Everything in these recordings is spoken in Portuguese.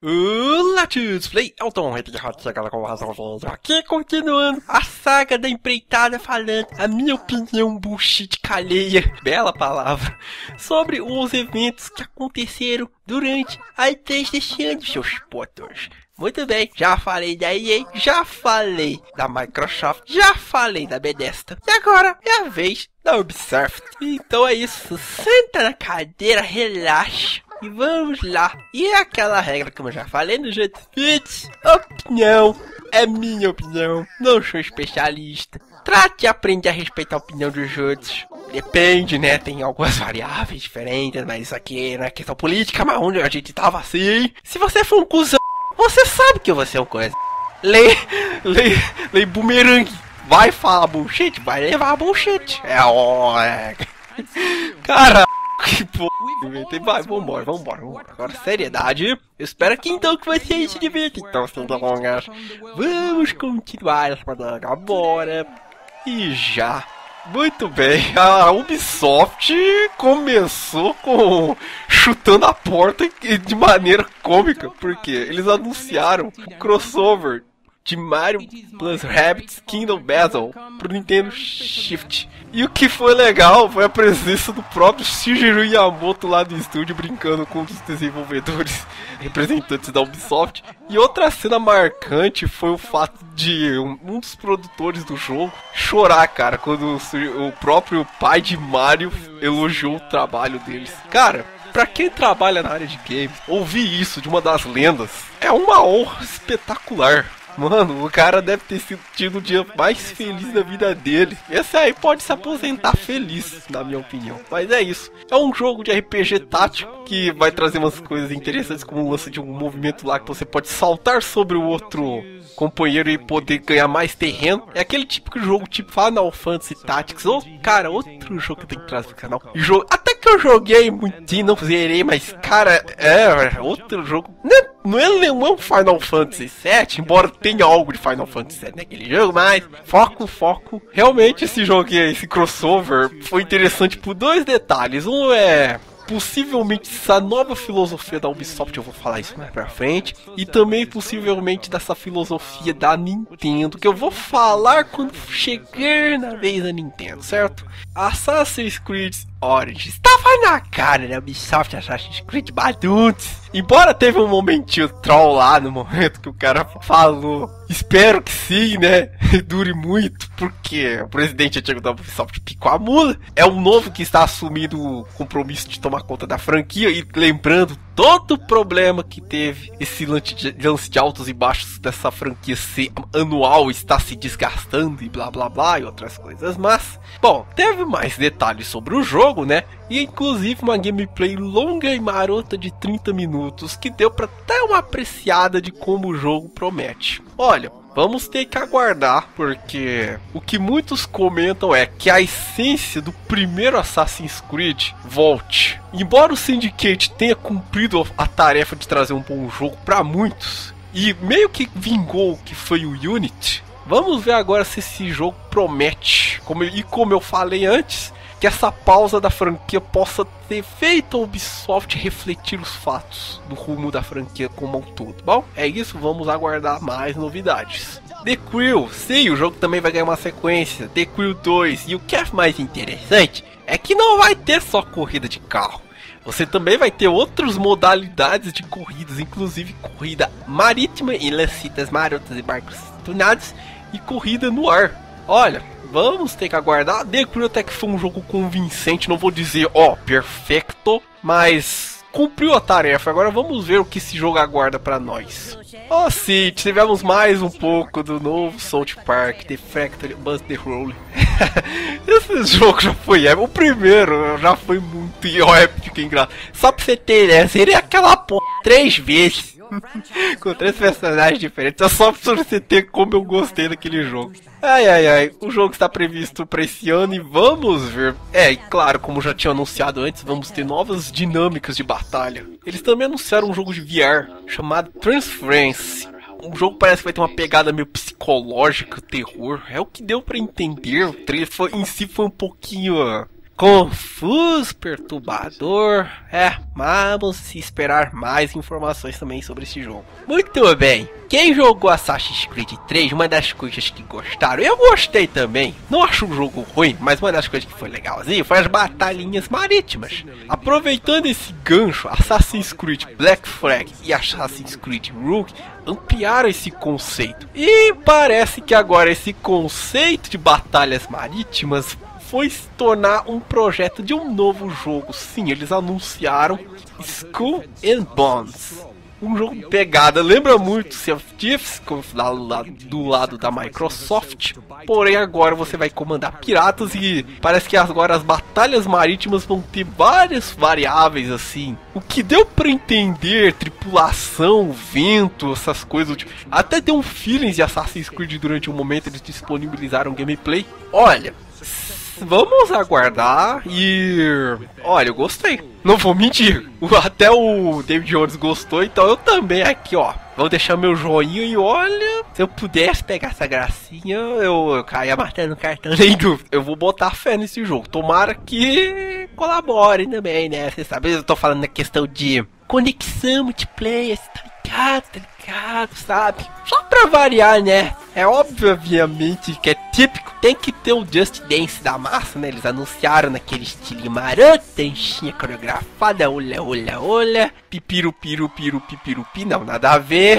Olá, todos! Play Elton, aqui continuando a saga da empreitada falando a minha opinião bullshit calheia, bela palavra, sobre os eventos que aconteceram durante a E3 deste ano, seus potos. Muito bem, já falei da EA, já falei da Microsoft, já falei da Bethesda, e agora é a vez da Ubisoft. Então é isso, senta na cadeira, relaxa. E vamos lá. E é aquela regra, como eu já falei no JetFit, opinião é minha opinião, não sou especialista. Trate e aprenda a respeitar a opinião dos outros. Depende, né? Tem algumas variáveis diferentes, mas isso aqui não é questão política, mas onde a gente tava assim. Se você for um cuzão, você sabe que você é um coisa. Lei bumerangue. Vai falar bullshit, vai levar bullshit. Cara, que porra. Vai, vambora. Agora, seriedade. Eu espero que então que vocês se divirtam. Então, sem delongas, vamos continuar essa madrugada agora. E já. Muito bem, a Ubisoft começou chutando a porta de maneira cômica, porque eles anunciaram o crossover de Mario plus Rabbids Kingdom Battle pro Nintendo Shift. E o que foi legal foi a presença do próprio Shigeru Miyamoto lá do estúdio brincando com um dos desenvolvedores representantes da Ubisoft. E outra cena marcante foi o fato de um dos produtores do jogo chorar, cara, quando o próprio pai de Mario elogiou o trabalho deles. Cara, pra quem trabalha na área de games, ouvir isso de uma das lendas é uma honra espetacular. Mano, o cara deve ter tido o dia mais feliz da vida dele. Esse aí pode se aposentar feliz, na minha opinião. Mas é isso. É um jogo de RPG tático que vai trazer umas coisas interessantes, como o lance de um movimento lá que você pode saltar sobre o outro companheiro e poder ganhar mais terreno. É aquele típico jogo tipo Final Fantasy Tactics. Ou, cara, outro jogo que eu tenho que trazer pro canal. Até que eu joguei muito, não zerei, mas, cara, é outro jogo. Não é um Final Fantasy VII, embora tenha algo de Final Fantasy VII naquele jogo, mas foco. Realmente esse jogo, esse crossover, foi interessante por dois detalhes. Um é possivelmente essa nova filosofia da Ubisoft, eu vou falar isso mais pra frente, e também possivelmente dessa filosofia da Nintendo, que eu vou falar quando chegar na vez da Nintendo, certo? Assassin's Creed Origins estava na cara da Ubisoft, Assassin's Creed Badunts. Embora teve um momentinho troll lá no momento que o cara falou, espero que sim, né, dure muito, porque o presidente antigo da Ubisoft picou a mula. É um novo que está assumindo o compromisso de tomar conta da franquia e lembrando todo o problema que teve esse lance de altos e baixos dessa franquia ser anual, está se desgastando e blá blá blá e outras coisas. Mas, bom, teve mais detalhes sobre o jogo, né? E inclusive uma gameplay longa e marota de 30 minutos que deu pra dar uma apreciada de como o jogo promete. Olha, vamos ter que aguardar, porque o que muitos comentam é que a essência do primeiro Assassin's Creed volte. Embora o Syndicate tenha cumprido a tarefa de trazer um bom jogo para muitos, e meio que vingou o que foi o Unity, vamos ver agora se esse jogo promete. Como eu falei antes, que essa pausa da franquia possa ter feito a Ubisoft refletir os fatos do rumo da franquia como um todo. Bom, é isso, vamos aguardar mais novidades. The Crew, sim, o jogo também vai ganhar uma sequência, The Crew 2, e o que é mais interessante é que não vai ter só corrida de carro. Você também vai ter outras modalidades de corridas, inclusive corrida marítima em lancitas marotas e barcos tunados e corrida no ar. Olha, vamos ter que aguardar. The Crew até que foi um jogo convincente, não vou dizer, perfeito, mas cumpriu a tarefa. Agora vamos ver o que esse jogo aguarda pra nós. Sim, tivemos mais um pouco do novo South Park, The Factory Bust the Roll. Esse jogo já foi épico. O primeiro já foi muito épico e engraçado. Só pra você ter ideia, seria aquela porra 3 vezes. Com 3 personagens diferentes. É só pra você ter como eu gostei daquele jogo. Ai, o jogo está previsto para esse ano e vamos ver. E claro, como já tinha anunciado antes, vamos ter novas dinâmicas de batalha. Eles também anunciaram um jogo de VR chamado Transference. O jogo parece que vai ter uma pegada meio psicológica, terror. É o que deu para entender. O trailer em si foi um pouquinho confuso, perturbador. Vamos esperar mais informações também sobre esse jogo. Muito bem, quem jogou Assassin's Creed 3, uma das coisas que gostaram, eu gostei também, não acho um jogo ruim, mas uma das coisas que foi legalzinho foi as batalhinhas marítimas. Aproveitando esse gancho, Assassin's Creed Black Flag e Assassin's Creed Rogue ampliaram esse conceito. E parece que agora esse conceito de batalhas marítimas foi se tornar um projeto de um novo jogo. Sim, eles anunciaram Skull and Bones. Um jogo de pegada, lembra muito Sea of Thieves, do lado da Microsoft. Porém agora você vai comandar piratas e parece que agora as batalhas marítimas vão ter várias variáveis assim. O que deu pra entender, tripulação, vento, essas coisas. Até deu um feeling de Assassin's Creed durante um momento, eles disponibilizaram gameplay. Olha, vamos aguardar e... olha, eu gostei. Não vou mentir. Até o David Jones gostou, então eu também aqui, ó. Vou deixar meu joinha e olha... se eu pudesse pegar essa gracinha, eu caia matando cartão, nem dúvida. Eu vou botar fé nesse jogo. Tomara que colabore também, né? Você sabe, eu tô falando na questão de conexão multiplayer, tá ligado, sabe? Só pra variar, né? É óbvio, obviamente, que é típico. Tem que ter o Just Dance da massa, né? Eles anunciaram naquele estilo maroto, danchinha coreografada, olha, pipirupi, não, nada a ver.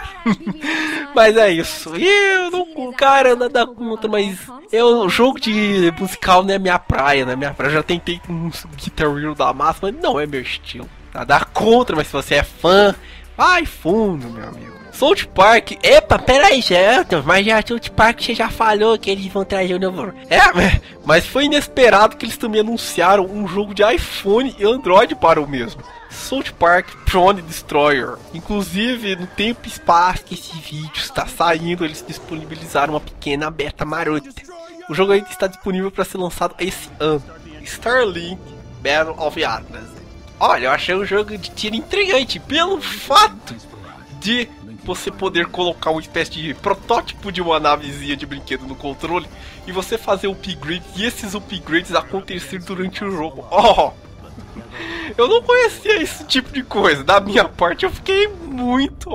Mas é isso. E eu não, cara, nada contra, mas o jogo de musical não é minha praia, Eu já tentei um Guitar Hero da massa, mas não é meu estilo. Nada contra, mas se você é fã, vai fundo, meu amigo. South Park, epa, peraí, mas já South Park você já falou que eles vão trazer o novo. Mas foi inesperado que eles também anunciaram um jogo de iPhone e Android para o mesmo. South Park Throne Destroyer. Inclusive, no tempo e espaço que esse vídeo está saindo, eles disponibilizaram uma pequena beta marota. O jogo ainda está disponível para ser lançado esse ano. Starlink Battle of Atlas. Olha, eu achei um jogo de tiro intrigante pelo fato de você poder colocar uma espécie de protótipo de uma navezinha de brinquedo no controle e você fazer upgrades e esses upgrades acontecer durante o jogo. Eu não conhecia esse tipo de coisa. Da minha parte eu fiquei muito,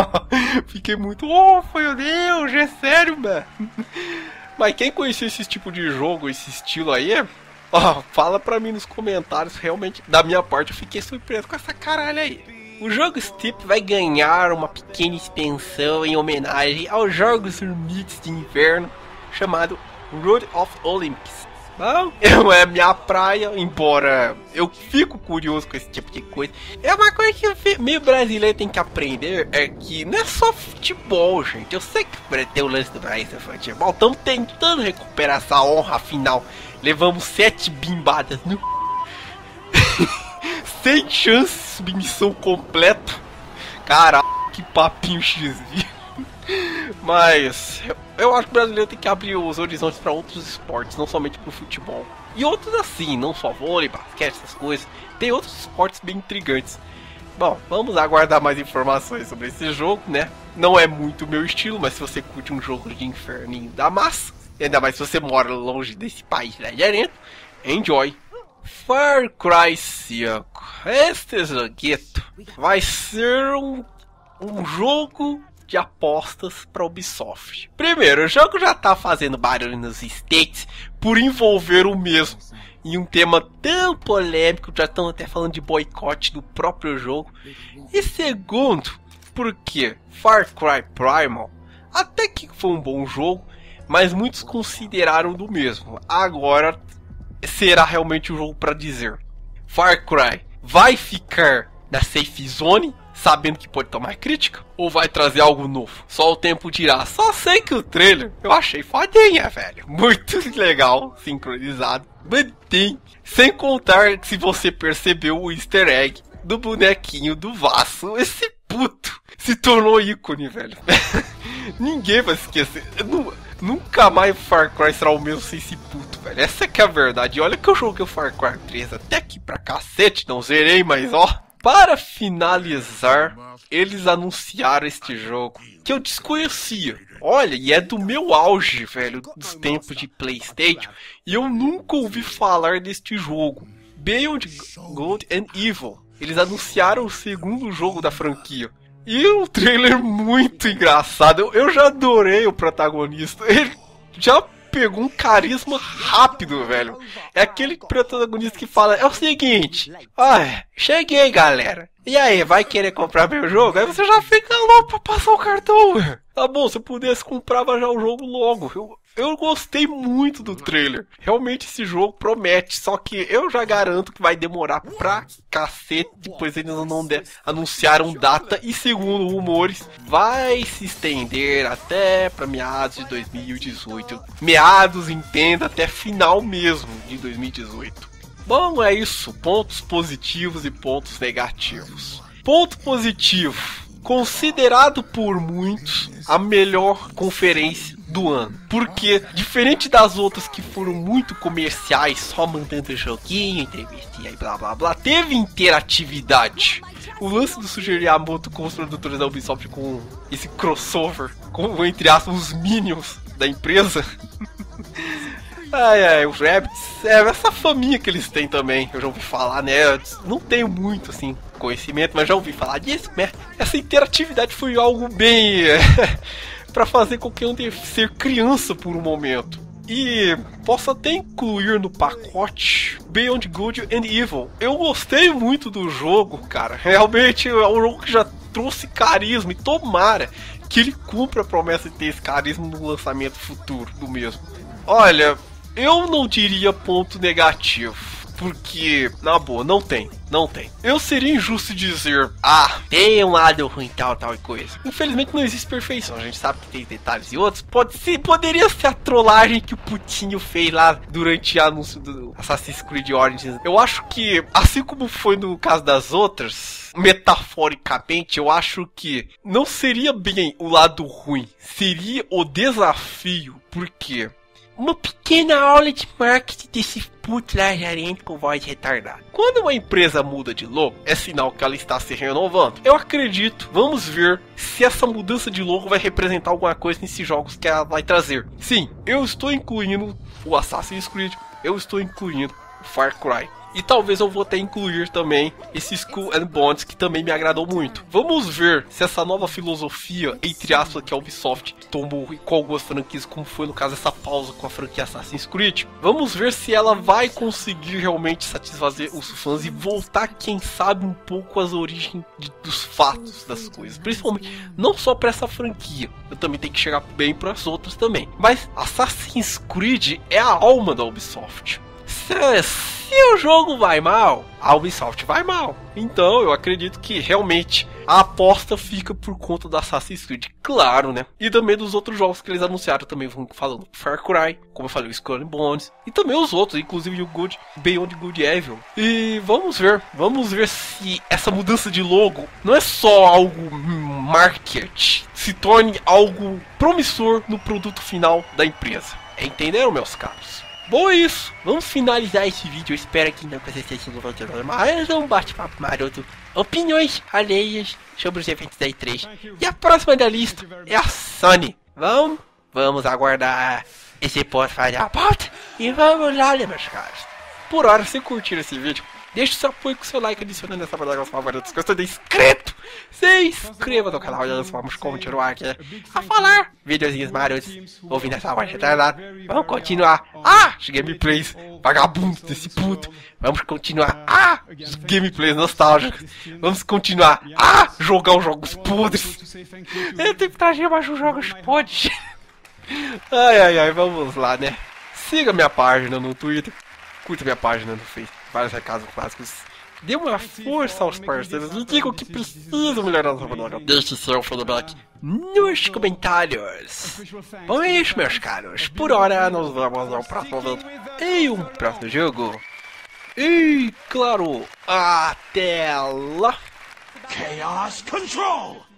meu Deus, é sério, mano. Mas quem conhecia esse tipo de jogo, esse estilo aí, fala pra mim nos comentários. Realmente, da minha parte eu fiquei surpreso com essa caralho aí. O jogo Steep vai ganhar uma pequena expansão em homenagem aos Jogos Hermites de Inverno, chamado Road of Olympus. Bom, não é minha praia, embora eu fico curioso com esse tipo de coisa. É uma coisa que o meio brasileiro tem que aprender, é que não é só futebol, gente. Eu sei que tem o lance do Brasil futebol, estamos tentando recuperar essa honra, afinal, levamos 7 bimbadas no... sem chance, submissão completa. Caralho, que papinho XV. Mas eu acho que o brasileiro tem que abrir os horizontes para outros esportes, não somente pro futebol. E outros assim, não só vôlei, basquete, essas coisas. Tem outros esportes bem intrigantes. Bom, vamos aguardar mais informações sobre esse jogo, né? Não é muito o meu estilo, mas se você curte um jogo de inferninho da massa, e ainda mais se você mora longe desse país lá dentro, enjoy! Far Cry 5. Este joguito vai ser um jogo de apostas para Ubisoft. Primeiro, o jogo já tá fazendo barulho nos States por envolver o mesmo em um tema tão polêmico, já estão até falando de boicote do próprio jogo. E segundo, porque Far Cry Primal até que foi um bom jogo, mas muitos consideraram do mesmo. Agora será realmente o jogo para dizer: Far Cry vai ficar na safe zone, sabendo que pode tomar crítica, ou vai trazer algo novo? Só o tempo dirá. Só sei que o trailer eu achei fodinha, velho. Muito legal, sincronizado, bonitinho. Sem contar que, se você percebeu, o easter egg do bonequinho do Vasco, esse puto se tornou ícone, velho. Ninguém vai esquecer. Nunca mais Far Cry será o mesmo sem esse puto, velho. Essa que é a verdade. Olha que eu joguei o Far Cry 3 até aqui pra cacete, não zerei, mas ó. Para finalizar eles anunciaram este jogo que eu desconhecia. Olha, e é do meu auge, velho, dos tempos de PlayStation, e eu nunca ouvi falar deste jogo. Beyond Good and Evil. Eles anunciaram o segundo jogo da franquia. E um trailer muito engraçado. Eu já adorei o protagonista. Ele já pegou um carisma rápido, velho. É aquele protagonista que fala, é o seguinte, cheguei, galera. E aí, vai querer comprar meu jogo? Aí você já fica louco pra passar o cartão. Tá bom, se eu pudesse, comprava já o jogo logo. Eu gostei muito do trailer. Realmente esse jogo promete. Só que eu já garanto que vai demorar pra cacete. Depois eles não anunciaram data. E segundo rumores, vai se estender até pra meados de 2018. Meados, entenda, até final mesmo de 2018. Bom, é isso. Pontos positivos e pontos negativos. Ponto positivo. Considerado por muitos a melhor conferência do ano. Porque, diferente das outras que foram muito comerciais, só mandando joguinho, entrevistinha e blá blá blá, teve interatividade. O lance do Shigeru Miyamoto com os produtores da Ubisoft com esse crossover, com, entre aspas, os minions da empresa. Os Rabbids, essa faminha que eles têm também, eu já ouvi falar, né? Eu não tenho muito, assim, conhecimento, mas já ouvi falar disso, né? Essa interatividade foi algo bem... pra fazer qualquer um ser criança por um momento. E posso até incluir no pacote Beyond Good and Evil. Eu gostei muito do jogo, cara. Realmente é um jogo que já trouxe carisma e tomara que ele cumpra a promessa de ter esse carisma no lançamento futuro do mesmo. Olha, eu não diria ponto negativo, porque, na boa, não tem. Eu seria injusto dizer, tem um lado ruim, tal e coisa. Infelizmente não existe perfeição, a gente sabe que tem detalhes e outros. Poderia ser a trollagem que o Putinho fez lá durante o anúncio do Assassin's Creed Origins. Eu acho que, assim como foi no caso das outras, metaforicamente, eu acho que não seria bem o lado ruim, seria o desafio, porque... uma pequena aula de marketing desse puto lajarento com voz retardada. Quando uma empresa muda de logo, é sinal que ela está se renovando. Eu acredito, vamos ver se essa mudança de logo vai representar alguma coisa nesses jogos que ela vai trazer. Sim, eu estou incluindo o Assassin's Creed, eu estou incluindo o Far Cry. E talvez eu vou até incluir também esse Skull and Bones, que também me agradou muito. Vamos ver se essa nova filosofia, entre aspas, que a Ubisoft tomou com algumas franquias, como foi no caso essa pausa com a franquia Assassin's Creed. Vamos ver se ela vai conseguir realmente satisfazer os fãs e voltar, quem sabe, um pouco às origens dos fatos das coisas. Principalmente, não só para essa franquia, eu também tenho que chegar bem para as outras também. Mas Assassin's Creed é a alma da Ubisoft. Se o jogo vai mal, a Ubisoft vai mal. Então eu acredito que realmente a aposta fica por conta do Assassin's Creed, claro, né? E também dos outros jogos que eles anunciaram também, vão falando Far Cry, como eu falei, o Skull and Bones, e também os outros, inclusive o Beyond Good and Evil. E vamos ver se essa mudança de logo não é só algo marketing, se torne algo promissor no produto final da empresa. Entenderam, meus caros? Bom, é isso. Vamos finalizar esse vídeo. Eu espero que não vocês tenham gostado. Mas é um bate-papo maroto. Opiniões alheias sobre os eventos da E3. E a próxima da lista é a Sony. Vamos aguardar esse post fazer a pauta. E vamos lá, né, meus caros. Por hora, se curtir esse vídeo, deixe o seu apoio com o seu like, adicionando essa barra dos favoritos. Gostou de inscrito? Se inscreva no canal e vamos continuar aqui a falar videozinhos marotos, ouvindo essa voz retardada. Vamos continuar os gameplays vagabundos desse puto. Vamos continuar os gameplays nostálgicos. Vamos continuar jogar os jogos podres. Eu tenho que trazer mais os jogos podres. Vamos lá, né? Siga minha página no Twitter, curta minha página no Facebook, vários recados clássicos. Dê uma força aos parceiros e digam que precisam melhorar o blog. Deixe seu feedback nos comentários. Bom, é isso, meus caros. Por hora, nos vemos ao próximo vídeo em um próximo jogo. E, claro, até lá. Chaos Control!